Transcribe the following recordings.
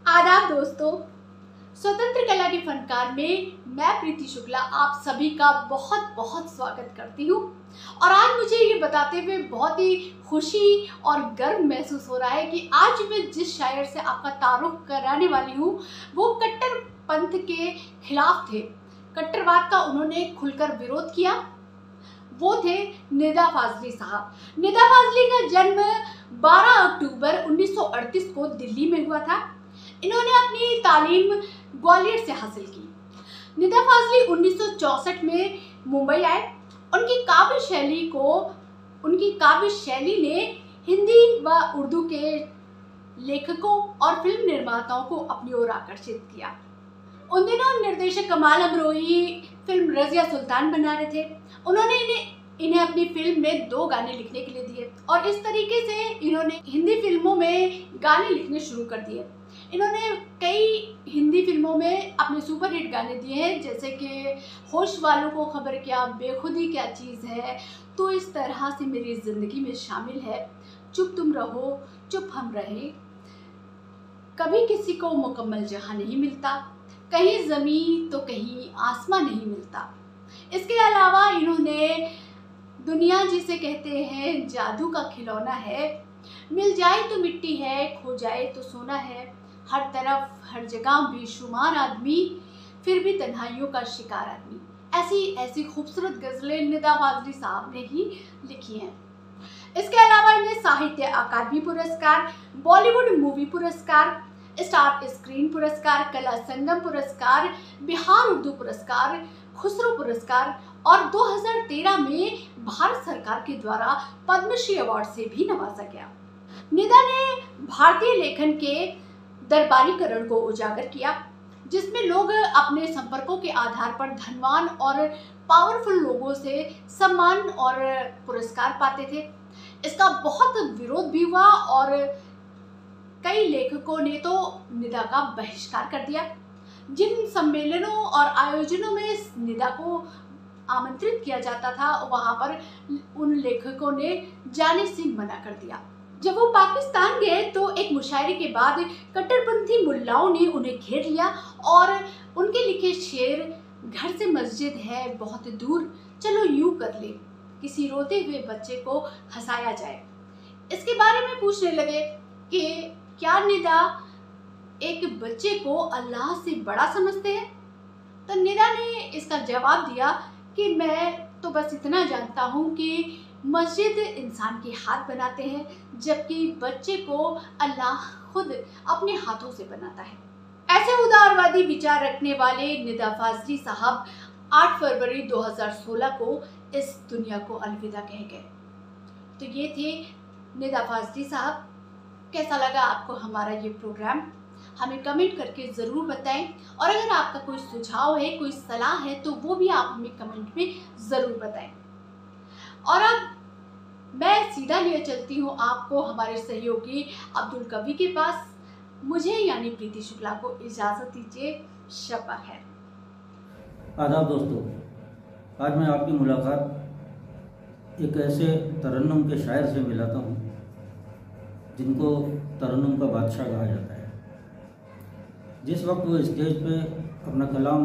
आदाब दोस्तों, स्वतंत्र कला के फनकार में मैं प्रीति शुक्ला आप सभी का बहुत बहुत स्वागत करती हूँ। और आज मुझे ये बताते हुए बहुत ही खुशी और गर्व महसूस हो रहा है कि आज मैं जिस शायर से आपका तारुफ कराने वाली हूँ वो कट्टर पंथ के खिलाफ थे। कट्टरवाद का उन्होंने खुलकर विरोध किया। वो थे निदा फाजली साहब। निदा फाजली का जन्म 12 अक्टूबर 1938 को दिल्ली में हुआ था। इन्होंने अपनी तालीम ग्वालियर से हासिल की। निदा फाजली 1964 में मुंबई आए। उनकी काव्य शैली ने हिंदी व उर्दू के लेखकों और फिल्म निर्माताओं को अपनी ओर आकर्षित किया। उन दिनों निर्देशक कमाल अमरोही फिल्म रजिया सुल्तान बना रहे थे। उन्होंने इन्हें अपनी फिल्म में 2 गाने लिखने के लिए दिए और इस तरीके से इन्होंने हिंदी फिल्मों में गाने लिखने शुरू कर दिए। इन्होंने कई हिंदी फिल्मों में अपने सुपरहिट गाने दिए हैं, जैसे कि होश वालों को खबर क्या, बेखुदी क्या चीज़ है, तो इस तरह से मेरी ज़िंदगी में शामिल है, चुप तुम रहो चुप हम रहे, कभी किसी को मुकम्मल जहां नहीं मिलता, कहीं ज़मीन तो कहीं आसमां नहीं मिलता। इसके अलावा इन्होंने दुनिया जिसे कहते हैं जादू का खिलौना है, मिल जाए तो मिट्टी है, खो जाए तो सोना है, हर तरफ हर जगह बेशुमार आदमी, फिर भी तन्हाइयों का शिकार आदमी, ऐसी खूबसूरत गज़लें निदा फाजली साहब ने ही लिखी हैं। इसके अलावा इन्हें साहित्य अकादमी पुरस्कार, बॉलीवुड मूवी पुरस्कार, स्टार स्क्रीन पुरस्कार, कला संगम पुरस्कार, बिहार उर्दू पुरस्कार, खुसरो पुरस्कार और 2013 में भारत सरकार के द्वारा पद्मश्री अवार्ड से भी नवाजा गया। निदा ने भारतीय लेखन के दरबारीकरण को उजागर किया, जिसमें लोग अपने संपर्कों के आधार पर धनवान और पावरफुल लोगों से सम्मान और पुरस्कार पाते थे। इसका बहुत विरोध भी हुआ और कई लेखकों ने तो निदा का बहिष्कार कर दिया। जिन सम्मेलनों और आयोजनों में निदा को आमंत्रित किया जाता था वहां पर उन लेखकों ने जाने से मना कर दिया। जब वो पाकिस्तान गए तो एक मुशायरे के बाद कट्टरपंथी मुल्लाओं ने उन्हें घेर लिया और उनके लिखे शेर, घर से मस्जिद है बहुत दूर, चलो यूं कर ले, किसी रोते हुए बच्चे को हंसाया जाए, इसके बारे में पूछने लगे कि क्या निदा एक बच्चे को अल्लाह से बड़ा समझते हैं। तो निदा ने इसका जवाब दिया कि मैं तो बस इतना जानता हूँ कि मस्जिद इंसान के हाथ बनाते हैं, जबकि बच्चे को अल्लाह खुद अपने हाथों से बनाता है। ऐसे उदारवादी विचार रखने वाले निदा फाजली साहब 8 फरवरी 2016 को इस दुनिया को अलविदा कह गए। तो ये थे निदा फाजली साहब। कैसा लगा आपको हमारा ये प्रोग्राम, हमें कमेंट करके ज़रूर बताएं। और अगर आपका कोई सुझाव है, कोई सलाह है, तो वो भी आप हमें कमेंट में ज़रूर बताएं। और अब मैं सीधा लिए चलती हूँ आपको हमारे सहयोगी अब्दुल कवि के पास। मुझे यानी प्रीति शुक्ला को इजाज़त दीजिए। शब्बा खैर। आदाब दोस्तों, आज मैं आपकी मुलाकात एक ऐसे तरन्नुम के शायर से मिलाता हूँ जिनको तरन्नुम का बादशाह कहा जाता है। जिस वक्त वो स्टेज पे अपना कलाम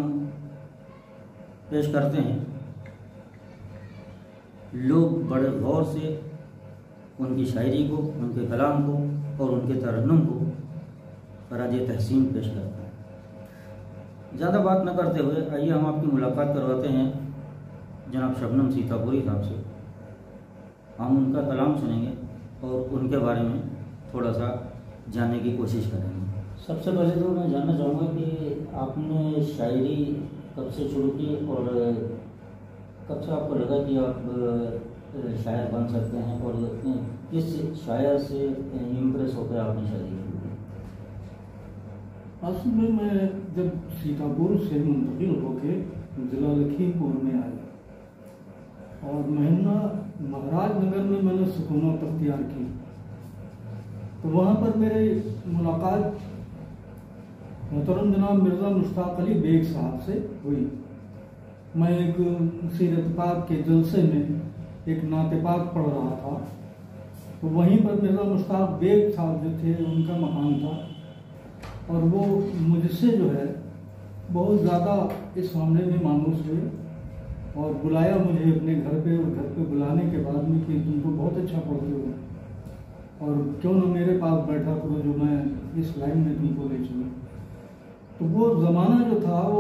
पेश करते हैं, लोग बड़े गौर से उनकी शायरी को, उनके कलाम को और उनके तरन्नुम को फराज तहसीन पेश करते हैं। ज़्यादा बात न करते हुए आइए हम आपकी मुलाकात करवाते हैं जनाब शबनम सीतापुरी साहब से। हम उनका कलाम सुनेंगे और उनके बारे में थोड़ा सा जानने की कोशिश करेंगे। सबसे पहले तो मैं जानना चाहूँगा कि आपने शायरी कब से शुरू की और कब से आपको लगा कि आप शायर बन सकते हैं और किस शायर से इम्प्रेस होकर आपने शायरी शुरू की? असल में मैं जब सीतापुर से मुंतकिल होके ज़िला लखीमपुर में आया और महीना महाराजनगर में मैंने सुकूनत अख्तियार की, तो वहाँ पर मेरी मुलाकात मोहतरम जनाब मिर्ज़ा मुश्ताक अली बेग साहब से हुई। मैं एक सीरत पाक के जलसे में एक नाते पाक पढ़ रहा था, तो वहीं पर मिर्ज़ा मुश्ताक बेग साहब जो थे उनका मकान था। और वो मुझसे जो है बहुत ज़्यादा इस मामले में मायूस हुए और बुलाया मुझे अपने घर पे, और घर पे बुलाने के बाद में कि तुम तो बहुत अच्छा पढ़ते हो और क्यों ना मेरे पास बैठा करो, जो मैं इस लाइन में तुमको ले चलूँ। तो वो ज़माना जो था वो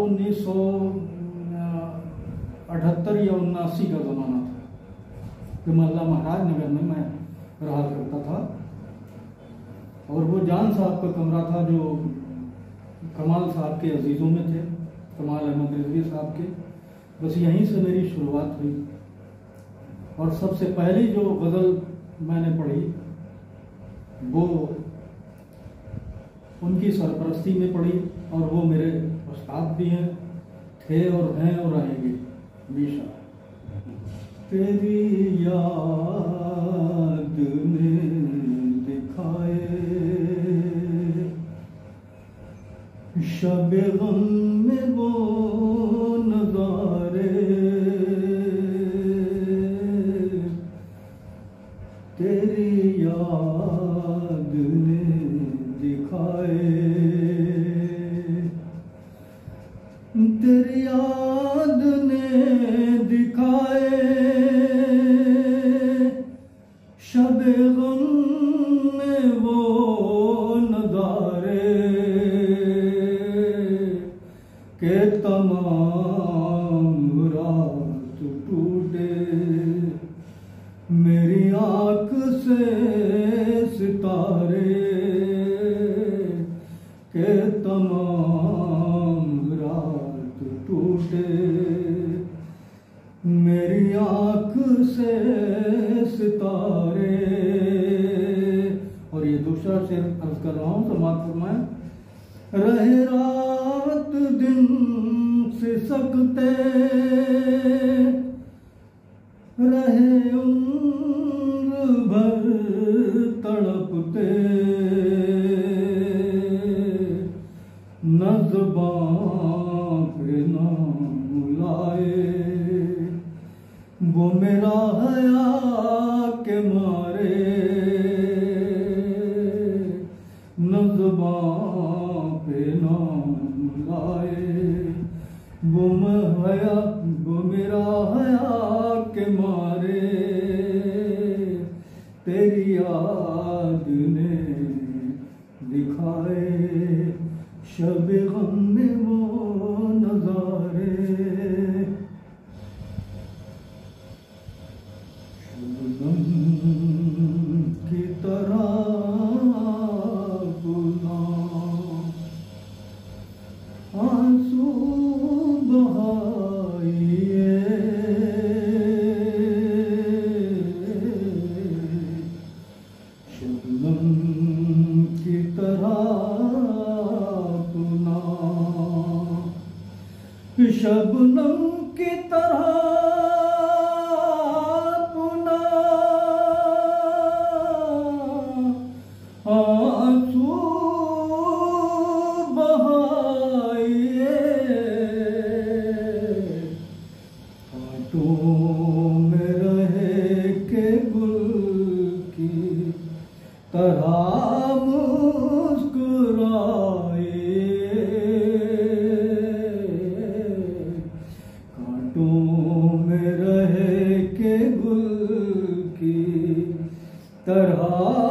1978 या 79 का ज़माना था, जो मोहल्ला महाराज नगर में मैं रहा करता था। और वो जान साहब का कमरा था जो कमाल साहब के अजीज़ों में थे, कमाल अहमद रिजवी साहब के। बस यहीं से मेरी शुरुआत हुई और सबसे पहली जो गज़ल मैंने पढ़ी वो उनकी सरपरस्ती में पढ़ी, और वो मेरे उस्ताद भी हैं, थे और हैं और रहेंगे हमेशा। तेरी याद में दिखाए शब गम में वो नज़ारे, तेरी याद ने दिखाए, तेरी याद ने दिखाए शब गम में वो नज़ारे के तमाम रात टूटे, मेरी आँख से सितारे के तमाम रात टूटे, मेरी आँख से सितारे। और ये दूसरा शेर अर्ज कर रहा हूँ, समाप्त फरमाएं। रहे रात दिन सिसकते, रहे उम्र भर तड़पते, न ज़ुबान पे नाम लाए, वो मेरा हया के मारे, न ज़ुबान पे नाम लाए, वो मेरा हया के मारे, तेरी याद ने दिखाए शब गम में वो नज़ारे, शबनम की तरह बुना आंसू बहाइए, शबनम की तरह बुना, शबनम की तरह बुना आंसू बहाइए, कांटों में रहे के गुल की तरह मुस्कुराए, कांटों में रहे के गुल की तरह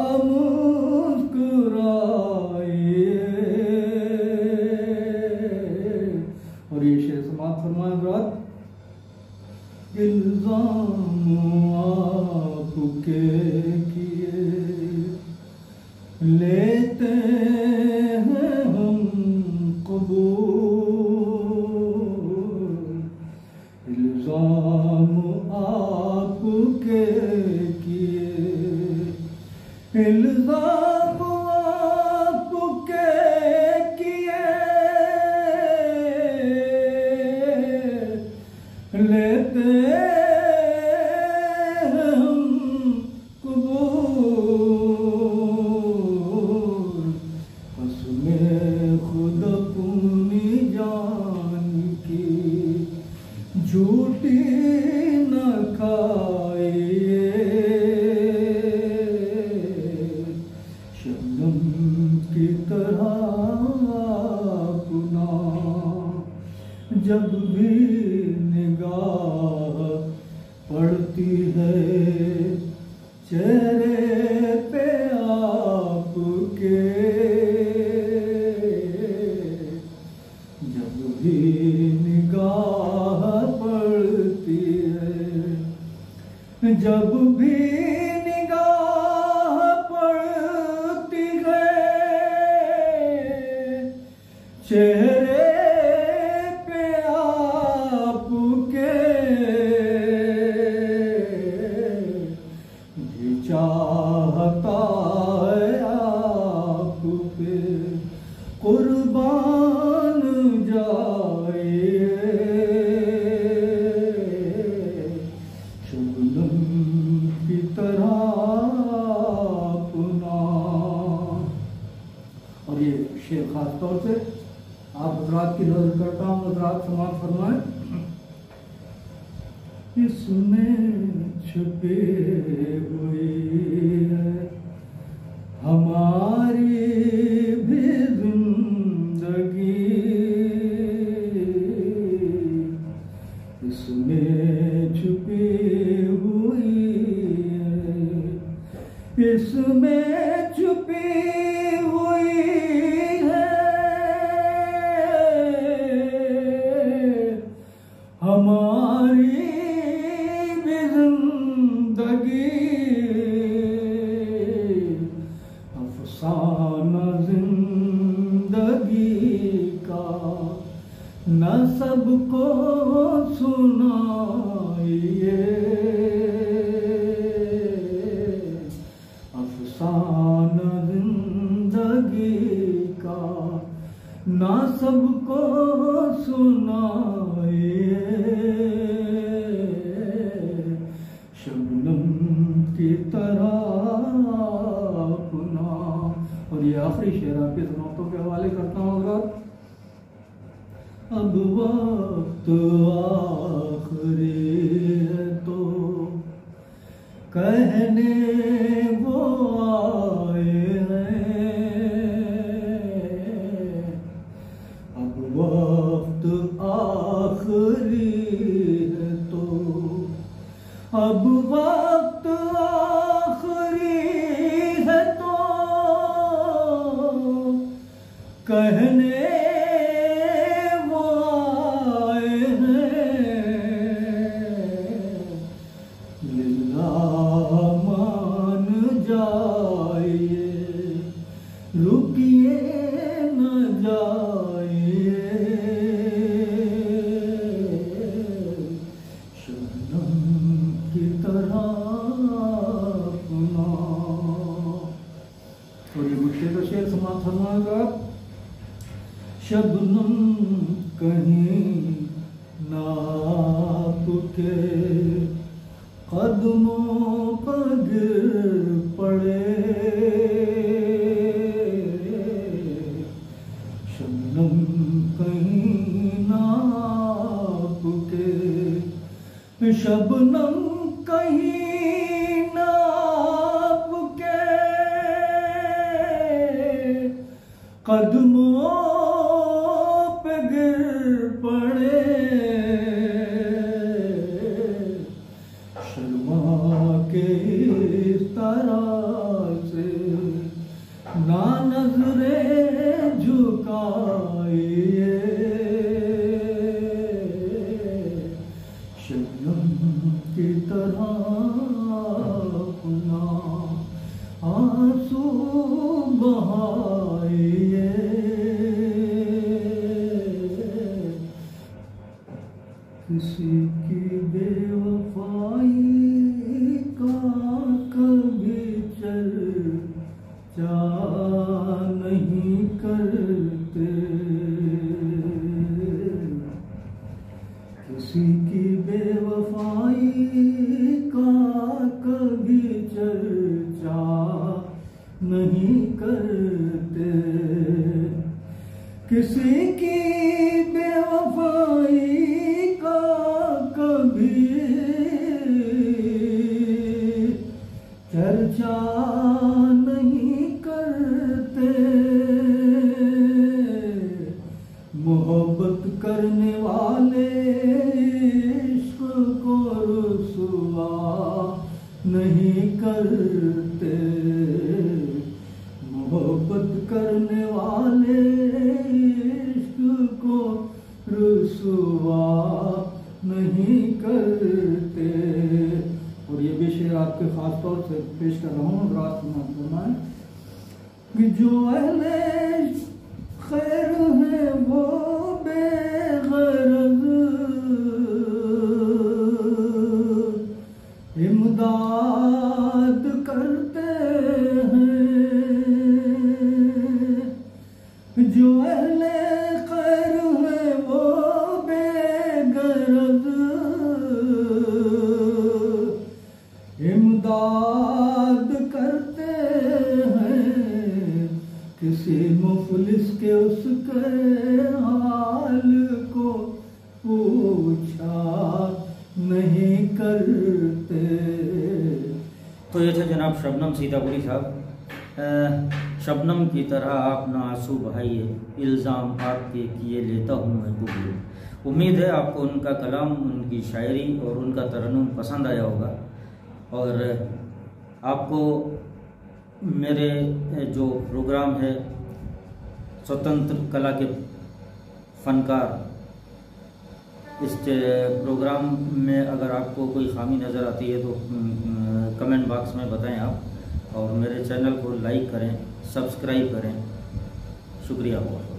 और ये शेर समाप्त फरमाए रात। इल्जाम आपके किए लेते हैं हम कबूल, इल्जाम आपके किए, इल्जाम आपके किए लेते हम कबूल, कसमें खुद अपनी जान की झूठी न खाइए, शबनम की तरह जब भी निगाह पड़ती है चेहरे पे आपके, जब भी निगाह पड़ती है, जब भी निगाह पड़ती है चेहरे पे आपके, जी चाहता है आप पे कुर्बान जाइए, शबनम की तरह अपना। और ये शेर खास तौर से आप हजरात की नजर करता हूँ, हजरात समाज फरमाए। इसमें छुपी हुई है हमारी भी जिंदगी, इसमें छुपी हुई है, इसमें छुपी हुई है हमारी भी जिंदगी, अफसाना जिंदगी का न सबको सुनाइए, अफसाना जिंदगी का न सबको सुनाइए, शबनम की तरह अपना। और ये आखिरी शेर आपकी समातों के हवाले करता हूँ हज़रात। अब वक्त आखिरी है तो कहने वो आए हैं, अब वक्त आखिरी है तो, अब वक्त आखिरी है तो कहने वो आए हैं, लिल्लाह मान जाइए, रुकिए न जाइए, शबनम की तरह अपना। और ये मुझसे तो शेर समाप्त फरमाएगा। शबनम कहीं नाप के कदमों पर गिर पड़े, शबनम कहीं नाप के, शबनम कहीं नाप के कदमों पे गिर पड़े, शर्मा के इस तरह से ना नजरें झुकाइए, शबनम की तरह अपना आंसू बहाइए, किसी की बेवफाई का कभी चर्चा नहीं करते, किसी की बेवफाई का कभी चर्चा नहीं करते, किसी की बेवफाई का कभी चर्चा नहीं करते, मोहब्बत करने वाले करने वाले इश्क को रुसवा नहीं करते। और ये भी शेर आपके खास तौर से पेश कर रहा हूँ, रात फरमाएं कि जो अहले खैर है वो बेगरज इमदाद करते हैं, जो अहले खैर है वो बेगरज इमदाद करते हैं, किसी मुफलिस के उसके हाल को पूछा नहीं करते। तो ये थे जनाब शबनम सीतापुरी साहब। शबनम की तरह आप ना आंसू बहाइए, इल्ज़ाम आपके किए लेता हूँ मैं कबूल। उम्मीद है आपको उनका कलाम, उनकी शायरी और उनका तरन्नुम पसंद आया होगा, और आपको मेरे जो प्रोग्राम है स्वतंत्र कला के फनकार, इस प्रोग्राम में अगर आपको कोई खामी नज़र आती है तो कमेंट बॉक्स में बताएं आप, और मेरे चैनल को लाइक करें, सब्सक्राइब करें। शुक्रिया बहुत।